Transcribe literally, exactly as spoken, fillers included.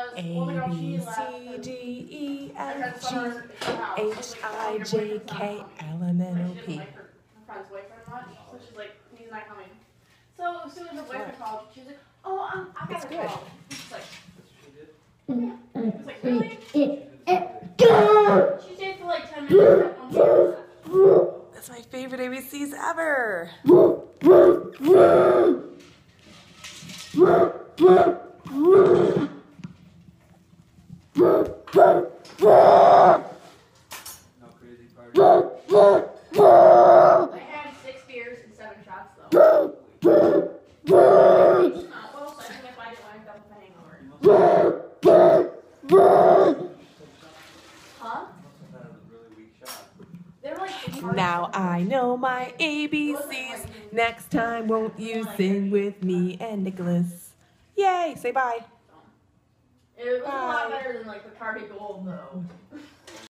A, B, C, D, E, F, G, H, I, J, K, L, M, N, O, P. Her friend's boyfriend much, so she's like, he's not coming. So as soon as her boyfriend called, she's like, oh, um, I got a call. She's like, yeah. It's like, really? She stayed for like ten minutes. That's my favorite A B Cs ever. I had six beers and seven shots though. Not well, so I think if I didn't want to dump the hangover. Huh? They're like Now I know my A B Cs. Next time, won't you sing with me and Nicholas? Yay! Say bye. It was a lot better than like the Party Gold though.